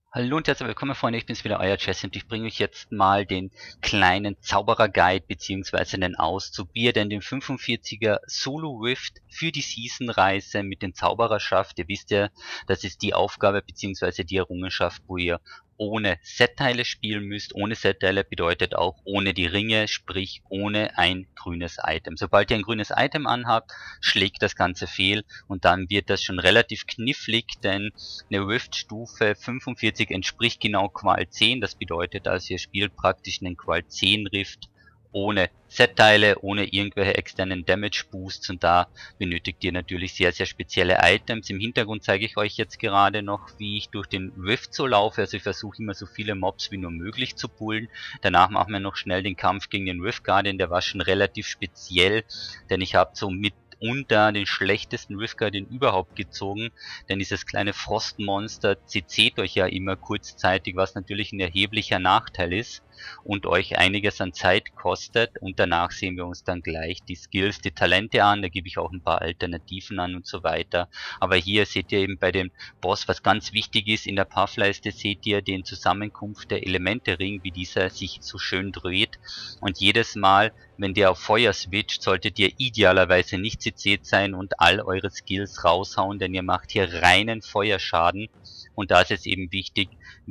Hallo und herzlich willkommen, Freunde, ich bin's wieder, euer Jesse, und ich bringe euch jetzt mal den kleinen Zauberer-Guide bzw. den Auszug, wie ihr denn den 45er Solo Rift für die Season-Reise mit dem Zauberer schafft. Ihr wisst ja, das ist die Aufgabe bzw. die Errungenschaft, wo ihr ohne Set-Teile spielen müsst. Ohne Set-Teile bedeutet auch ohne die Ringe, sprich ohne ein grünes Item. Sobald ihr ein grünes Item anhabt, schlägt das Ganze fehl und dann wird das schon relativ knifflig, denn eine Rift-Stufe 45 entspricht genau Qual 10. Das bedeutet also, ihr spielt praktisch einen Qual 10 Rift ohne Set-Teile, ohne irgendwelche externen Damage-Boosts, und da benötigt ihr natürlich sehr, sehr spezielle Items. Im Hintergrund zeige ich euch jetzt gerade noch, wie ich durch den Rift so laufe. Also ich versuche immer so viele Mobs wie nur möglich zu pullen. Danach machen wir noch schnell den Kampf gegen den Rift Guardian. Der war schon relativ speziell, denn ich habe so mitunter den schlechtesten Rift Guardian überhaupt gezogen, denn dieses kleine Frostmonster CC't euch ja immer kurzzeitig, was natürlich ein erheblicher Nachteil ist und euch einiges an Zeit kostet, und danach sehen wir uns dann gleich die Skills, die Talente an, da gebe ich auch ein paar Alternativen an und so weiter. Aber hier seht ihr eben bei dem Boss, was ganz wichtig ist, in der Pathleiste seht ihr den Zusammenkunft der Elemente-Ring, wie dieser sich so schön dreht, und jedes Mal, wenn der auf Feuer switcht, solltet ihr idealerweise nicht CC't sein und all eure Skills raushauen, denn ihr macht hier reinen Feuerschaden. Und da ist es eben wichtig,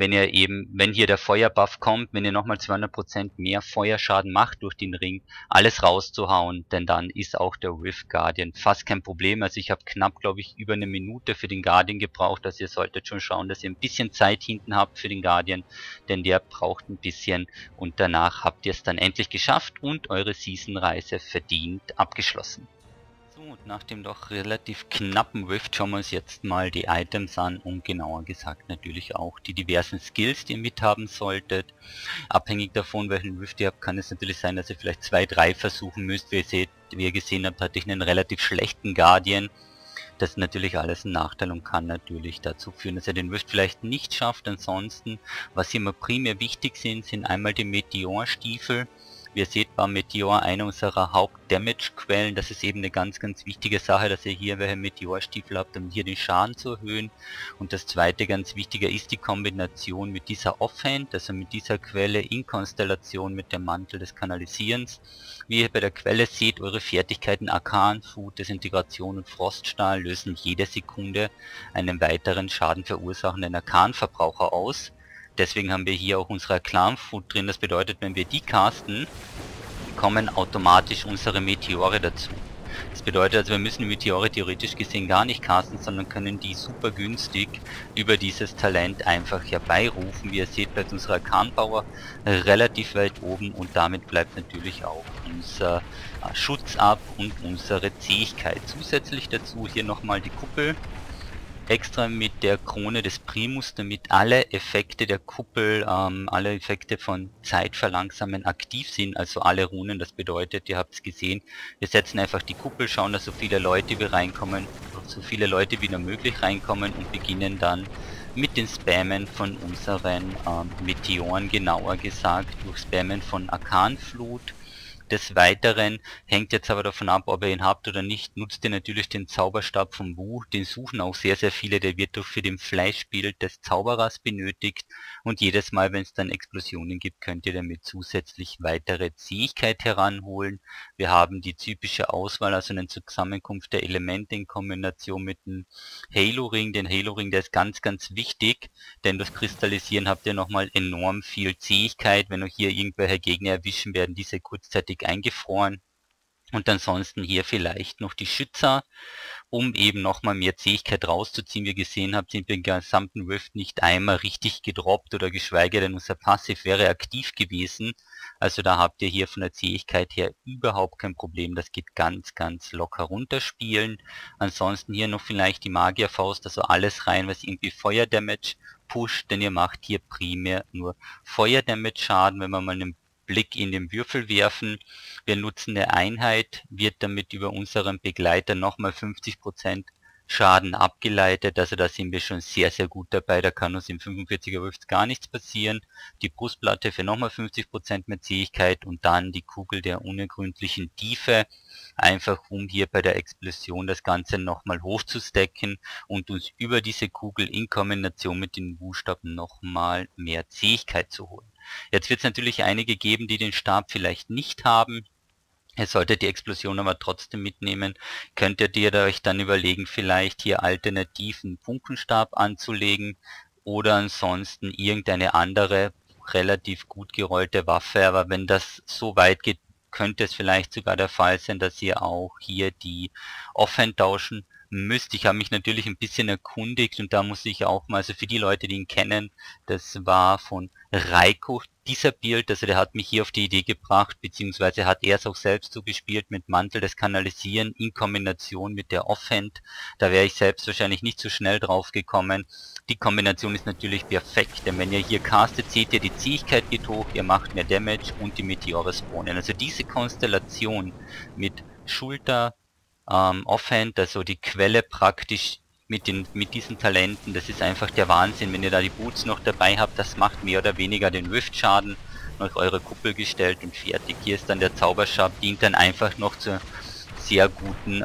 wenn hier der Feuerbuff kommt, wenn ihr nochmal 200% mehr Feuerschaden macht durch den Ring, alles rauszuhauen, denn dann ist auch der Rift Guardian fast kein Problem. Also ich habe knapp, glaube ich, über eine Minute für den Guardian gebraucht, also ihr solltet schon schauen, dass ihr ein bisschen Zeit hinten habt für den Guardian, denn der braucht ein bisschen, und danach habt ihr es dann endlich geschafft und eure Season-Reise verdient abgeschlossen. So, und nach dem doch relativ knappen Rift schauen wir uns jetzt mal die Items an und genauer gesagt natürlich auch die diversen Skills, die ihr mithaben solltet. Abhängig davon, welchen Rift ihr habt, kann es natürlich sein, dass ihr vielleicht 2, 3 versuchen müsst. Wie ihr gesehen habt, hatte ich einen relativ schlechten Guardian. Das ist natürlich alles ein Nachteil und kann natürlich dazu führen, dass ihr den Rift vielleicht nicht schafft. Ansonsten, was hier immer primär wichtig sind einmal die Meteorstiefel. Wie ihr seht, war Meteor eine unserer Haupt-Damage-Quellen. Das ist eben eine ganz, ganz wichtige Sache, dass ihr hier welche Meteorstiefel habt, um hier den Schaden zu erhöhen. Und das zweite ganz wichtige ist die Kombination mit dieser Offhand, also mit dieser Quelle in Konstellation mit dem Mantel des Kanalisierens. Wie ihr bei der Quelle seht, eure Fertigkeiten Arkan, Food, Desintegration und Froststahl lösen jede Sekunde einen weiteren Schaden verursachenden Arkan-Verbraucher aus. Deswegen haben wir hier auch unsere Clan Food drin. Das bedeutet, wenn wir die casten, kommen automatisch unsere Meteore dazu. Das bedeutet also, wir müssen die Meteore theoretisch gesehen gar nicht casten, sondern können die super günstig über dieses Talent einfach herbeirufen. Wie ihr seht, bleibt unser Arkan-Power relativ weit oben, und damit bleibt natürlich auch unser Schutz ab und unsere Zähigkeit. Zusätzlich dazu hier nochmal die Kuppel. Extra mit der Krone des Primus, damit alle Effekte der Kuppel, alle Effekte von Zeitverlangsamen aktiv sind, also alle Runen. Das bedeutet, ihr habt es gesehen, wir setzen einfach die Kuppel, schauen, dass so viele Leute wie reinkommen, so viele Leute wie nur möglich reinkommen, und beginnen dann mit den Spammen von unseren Meteoren, genauer gesagt durch Spammen von Arkanflut. Des Weiteren hängt jetzt aber davon ab, ob ihr ihn habt oder nicht, nutzt ihr natürlich den Zauberstab vom Wu. Den suchen auch sehr, sehr viele, der wird doch für den Fleischbild des Zauberers benötigt, und jedes Mal, wenn es dann Explosionen gibt, könnt ihr damit zusätzlich weitere Zähigkeit heranholen. Wir haben die typische Auswahl, also eine Zusammenkunft der Elemente in Kombination mit dem Halo-Ring. Den Halo-Ring, der ist ganz, ganz wichtig, denn durch Kristallisieren habt ihr nochmal enorm viel Zähigkeit. Wenn euch hier irgendwelche Gegner erwischen, werden diese kurzzeitig eingefroren. Und ansonsten hier vielleicht noch die Schützer, um eben nochmal mehr Zähigkeit rauszuziehen. Wie ihr gesehen habt, sind wir im gesamten Rift nicht einmal richtig gedroppt, oder geschweige denn unser Passiv wäre aktiv gewesen. Also da habt ihr hier von der Zähigkeit her überhaupt kein Problem. Das geht ganz, ganz locker runterspielen. Ansonsten hier noch vielleicht die Magierfaust, also alles rein, was irgendwie Feuerdamage pusht, denn ihr macht hier primär nur Feuerdamage Schaden, wenn wir mal einen Blick in den Würfel werfen. Wir nutzen eine Einheit, wird damit über unseren Begleiter nochmal 50% Schaden abgeleitet, also da sind wir schon sehr, sehr gut dabei. Da kann uns im 45er Rift gar nichts passieren. Die Brustplatte für nochmal 50% mehr Zähigkeit und dann die Kugel der unergründlichen Tiefe. einfach um hier bei der Explosion das Ganze nochmal hochzustacken und uns über diese Kugel in Kombination mit den Buchstaben nochmal mehr Zähigkeit zu holen. Jetzt wird es natürlich einige geben, die den Stab vielleicht nicht haben. Ihr solltet die Explosion aber trotzdem mitnehmen. Könntet ihr euch dann überlegen, vielleicht hier alternativen Funkenstab anzulegen oder ansonsten irgendeine andere relativ gut gerollte Waffe. Aber wenn das so weit geht, könnte es vielleicht sogar der Fall sein, dass ihr auch hier die Offhand tauschen müsst. Ich habe mich natürlich ein bisschen erkundigt und da muss ich auch mal, also für die Leute, die ihn kennen, das war von Reiko, dieser Build, also der hat mich hier auf die Idee gebracht, beziehungsweise hat er es auch selbst so gespielt mit Mantel des Kanalisieren in Kombination mit der Offhand. Da wäre ich selbst wahrscheinlich nicht so schnell drauf gekommen. Die Kombination ist natürlich perfekt, denn wenn ihr hier castet, seht ihr, die Zähigkeit geht hoch, ihr macht mehr Damage und die Meteore spawnen. Also diese Konstellation mit Schulter, Offhand, also die Quelle praktisch mit diesen Talenten, das ist einfach der Wahnsinn. Wenn ihr da die Boots noch dabei habt, das macht mehr oder weniger den Rift-Schaden, auf eure Kuppel gestellt und fertig. Hier ist dann der Zauberstab, dient dann einfach noch zur sehr guten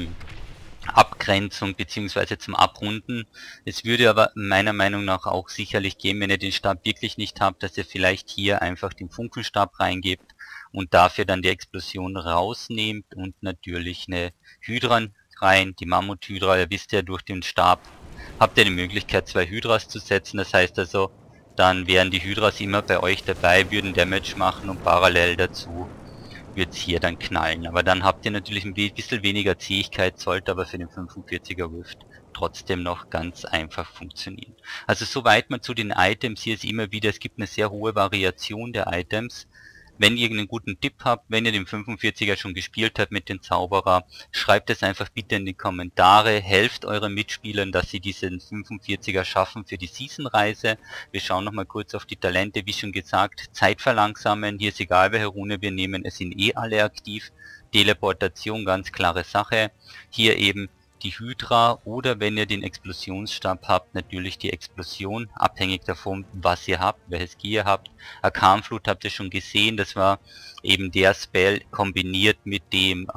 Abgrenzung bzw. zum Abrunden. Es würde aber meiner Meinung nach auch sicherlich gehen, wenn ihr den Stab wirklich nicht habt, dass ihr vielleicht hier einfach den Funkenstab reingebt und dafür dann die Explosion rausnehmt und natürlich eine Hydra rein, die Mammut-Hydra. Ihr wisst ja, durch den Stab habt ihr die Möglichkeit 2 Hydras zu setzen, das heißt also, dann wären die Hydras immer bei euch dabei, würden Damage machen und parallel dazu wird es hier dann knallen. Aber dann habt ihr natürlich ein bisschen weniger Zähigkeit, sollte aber für den 45er Rift trotzdem noch ganz einfach funktionieren. Also soweit man zu den Items, hier ist immer wieder, es gibt eine sehr hohe Variation der Items. Wenn ihr einen guten Tipp habt, wenn ihr den 45er schon gespielt habt mit den Zauberer, schreibt es einfach bitte in die Kommentare, helft euren Mitspielern, dass sie diesen 45er schaffen für die Season-Reise. Wir schauen nochmal kurz auf die Talente, wie schon gesagt, Zeit verlangsamen, hier ist egal welche Rune wir nehmen, es sind eh alle aktiv. Teleportation, ganz klare Sache. Hier eben die Hydra oder wenn ihr den Explosionsstab habt, natürlich die Explosion, abhängig davon, was ihr habt, welches Gear ihr habt. Arkanflut habt ihr schon gesehen, das war eben der Spell kombiniert mit dem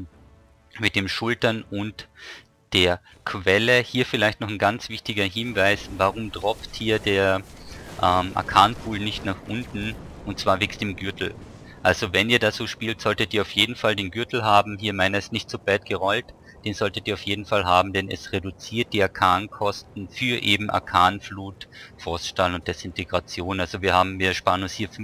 Schultern und der Quelle. Hier vielleicht noch ein ganz wichtiger Hinweis, warum droppt hier der Arkanpool nicht nach unten, und zwar wegen dem Gürtel. Also wenn ihr das so spielt, solltet ihr auf jeden Fall den Gürtel haben. Hier meiner ist nicht so bad gerollt. Den solltet ihr auf jeden Fall haben, denn es reduziert die Arkankosten für eben Arkanflut, Froststahl und Desintegration. Also wir sparen uns hier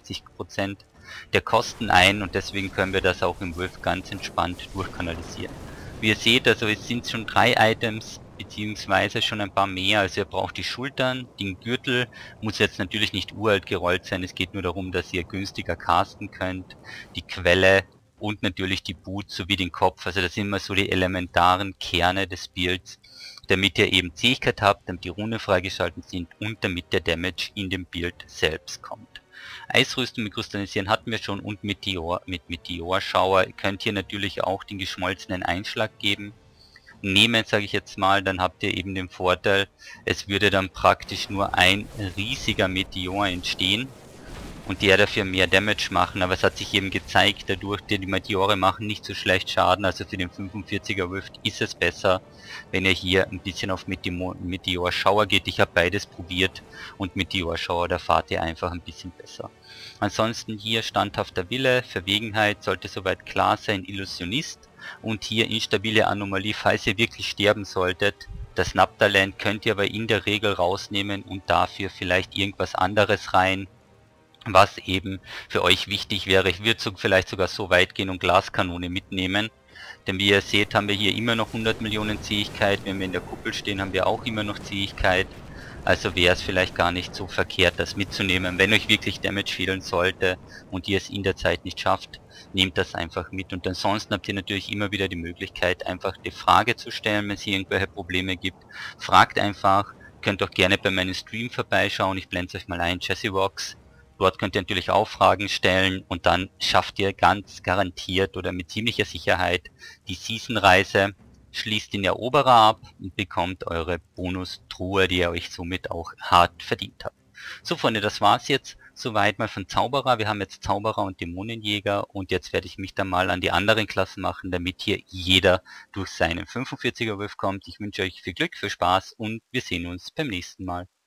65% der Kosten ein und deswegen können wir das auch im Rift ganz entspannt durchkanalisieren. Wie ihr seht, also es sind schon 3 Items, beziehungsweise schon ein paar mehr. Also ihr braucht die Schultern, den Gürtel, muss jetzt natürlich nicht uralt gerollt sein, es geht nur darum, dass ihr günstiger casten könnt, die Quelle und natürlich die Boots sowie den Kopf. Also das sind immer so die elementaren Kerne des Builds, damit ihr eben Zähigkeit habt, damit die Rune freigeschaltet sind und damit der Damage in dem Build selbst kommt. Eisrüstung mit Kristallisieren hatten wir schon und Meteor mit Meteorschauer. Ihr könnt hier natürlich auch den geschmolzenen Einschlag geben. Nehmen, sage ich jetzt mal, dann habt ihr eben den Vorteil, es würde dann praktisch nur ein riesiger Meteor entstehen und der dafür mehr Damage machen, aber es hat sich eben gezeigt, dadurch, die Meteore machen nicht so schlecht Schaden, also für den 45er Rift ist es besser, wenn ihr hier ein bisschen auf Meteorschauer geht. Ich habe beides probiert und Meteorschauer, da fahrt ihr einfach ein bisschen besser. Ansonsten hier standhafter Wille, Verwegenheit sollte soweit klar sein, Illusionist und hier instabile Anomalie, falls ihr wirklich sterben solltet. Das Snap-Talent könnt ihr aber in der Regel rausnehmen und dafür vielleicht irgendwas anderes rein, was eben für euch wichtig wäre. Ich würde vielleicht sogar so weit gehen und Glaskanone mitnehmen, denn wie ihr seht, haben wir hier immer noch 100 Millionen Zähigkeit. Wenn wir in der Kuppel stehen, haben wir auch immer noch Zähigkeit. Also wäre es vielleicht gar nicht so verkehrt, das mitzunehmen. Wenn euch wirklich Damage fehlen sollte und ihr es in der Zeit nicht schafft, nehmt das einfach mit. Und ansonsten habt ihr natürlich immer wieder die Möglichkeit, einfach die Frage zu stellen, wenn es hier irgendwelche Probleme gibt. Fragt einfach, könnt auch gerne bei meinem Stream vorbeischauen. Ich blende es euch mal ein, Jesse Rocks. Dort könnt ihr natürlich auch Fragen stellen und dann schafft ihr ganz garantiert oder mit ziemlicher Sicherheit die Season-Reise, schließt den Eroberer ab und bekommt eure Bonus-Truhe, die ihr euch somit auch hart verdient habt. So Freunde, das war's jetzt Soweit mal von Zauberer. Wir haben jetzt Zauberer und Dämonenjäger und jetzt werde ich mich dann mal an die anderen Klassen machen, damit hier jeder durch seinen 45er Wurf kommt. Ich wünsche euch viel Glück, viel Spaß und wir sehen uns beim nächsten Mal.